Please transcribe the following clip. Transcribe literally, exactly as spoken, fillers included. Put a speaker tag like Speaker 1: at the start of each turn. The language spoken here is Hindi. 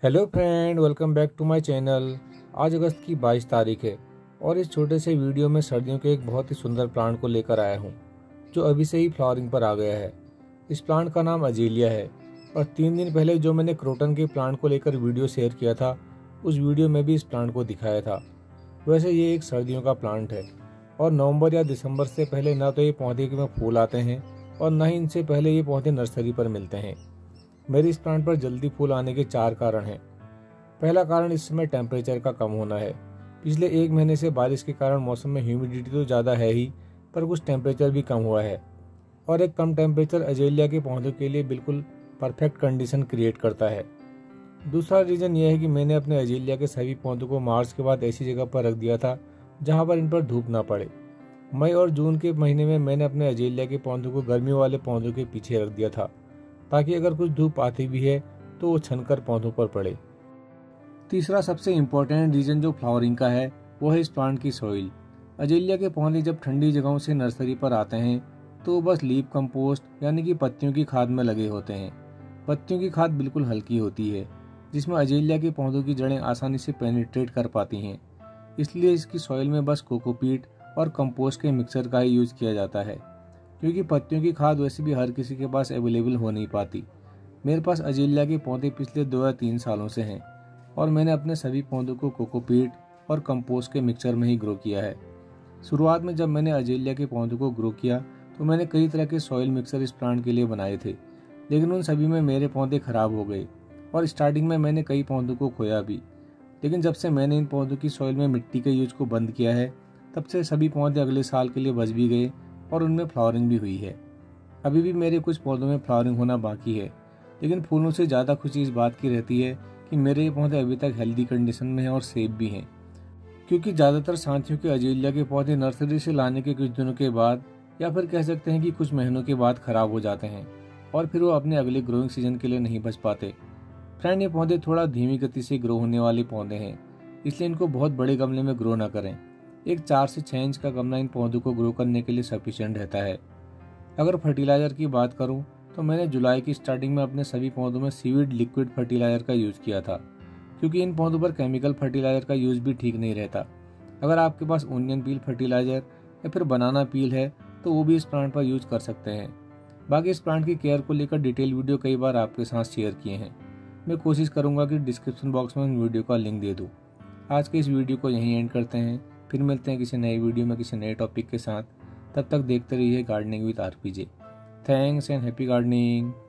Speaker 1: Hello friend, welcome back to my channel. आज अगस्त की बाईस तारीख है और इस छोटे से वीडियो में सर्दियों के एक बहुत ही सुंदर प्लांट को लेकर आया हूँ जो अभी से ही फ्लावरिंग पर आ गया है। इस प्लांट का नाम अजेलिया है और तीन दिन पहले जो मैंने क्रोटन के प्लांट को लेकर वीडियो शेयर किया था, उस वीडियो में भी इस प्लांट को दिखाया था। वैसे ये एक सर्दियों का प्लांट है और नवंबर या दिसंबर से पहले ना तो ये पौधे में फूल आते हैं और न ही इनसे पहले ये पौधे नर्सरी पर मिलते हैं। मेरे इस प्लांट पर जल्दी फूल आने के चार कारण हैं। पहला कारण इस समय टेम्परेचर का कम होना है। पिछले एक महीने से बारिश के कारण मौसम में ह्यूमिडिटी तो ज़्यादा है ही, पर कुछ टेम्परेचर भी कम हुआ है और एक कम टेम्परेचर अजेलिया के पौधों के लिए बिल्कुल परफेक्ट कंडीशन क्रिएट करता है। दूसरा रीज़न यह है कि मैंने अपने अजेलिया के सभी पौधों को मार्च के बाद ऐसी जगह पर रख दिया था जहाँ पर इन पर धूप ना पड़े। मई और जून के महीने में मैंने अपने अजेलिया के पौधों को गर्मियों वाले पौधों के पीछे रख दिया था ताकि अगर कुछ धूप आती भी है तो वो छनकर पौधों पर पड़े। तीसरा सबसे इम्पोर्टेंट रीजन जो फ्लावरिंग का है वो है इस प्लांट की सॉइल। अजेलिया के पौधे जब ठंडी जगहों से नर्सरी पर आते हैं तो बस लीफ कंपोस्ट यानी कि पत्तियों की खाद में लगे होते हैं। पत्तियों की खाद बिल्कुल हल्की होती है जिसमें अजेलिया के पौधों की जड़ें आसानी से पेनिट्रेट कर पाती हैं। इसलिए इसकी सॉइल में बस कोकोपीट और कंपोस्ट के मिक्सर का ही यूज किया जाता है, क्योंकि पत्तियों की खाद वैसे भी हर किसी के पास अवेलेबल हो नहीं पाती। मेरे पास अजेलिया के पौधे पिछले दो या तीन सालों से हैं और मैंने अपने सभी पौधों को कोकोपीट और कंपोस्ट के मिक्सचर में ही ग्रो किया है। शुरुआत में जब मैंने अजेलिया के पौधों को ग्रो किया तो मैंने कई तरह के सॉइल मिक्सर इस प्लांट के लिए बनाए थे, लेकिन उन सभी में मेरे पौधे खराब हो गए और स्टार्टिंग में मैंने कई पौधों को खोया भी। लेकिन जब से मैंने इन पौधों की सॉइल में मिट्टी के यूज को बंद किया है, तब से सभी पौधे अगले साल के लिए बच भी गए और उनमें फ्लावरिंग भी हुई है। अभी भी मेरे कुछ पौधों में फ्लावरिंग होना बाकी है, लेकिन फूलों से ज़्यादा खुशी इस बात की रहती है कि मेरे ये पौधे अभी तक हेल्दी कंडीशन में हैं और सेफ भी हैं, क्योंकि ज़्यादातर साथियों के अजेलिया के पौधे नर्सरी से लाने के कुछ दिनों के बाद या फिर कह सकते हैं कि कुछ महीनों के बाद ख़राब हो जाते हैं और फिर वो अपने अगले ग्रोइंग सीजन के लिए नहीं बच पाते। फ्रेंड, ये पौधे थोड़ा धीमी गति से ग्रो होने वाले पौधे हैं, इसलिए इनको बहुत बड़े गमले में ग्रो ना करें। एक चार से छः इंच का गमला इन पौधों को ग्रो करने के लिए सफिशिएंट रहता है। अगर फर्टिलाइज़र की बात करूं तो मैंने जुलाई की स्टार्टिंग में अपने सभी पौधों में सीवीड लिक्विड फर्टिलाइज़र का यूज़ किया था, क्योंकि इन पौधों पर केमिकल फर्टिलाइज़र का यूज़ भी ठीक नहीं रहता। अगर आपके पास ओनियन पील फर्टिलाइज़र या फिर बनाना पील है तो वो भी इस प्लांट पर यूज़ कर सकते हैं। बाकी इस प्लांट की केयर को लेकर डिटेल वीडियो कई बार आपके साथ शेयर किए हैं। मैं कोशिश करूँगा कि डिस्क्रिप्शन बॉक्स में उन वीडियो का लिंक दे दूँ। आज के इस वीडियो को यहीं एंड करते हैं, फिर मिलते हैं किसी नई वीडियो में किसी नए टॉपिक के साथ। तब तक देखते रहिए gardening with RPJ. Thanks and happy gardening.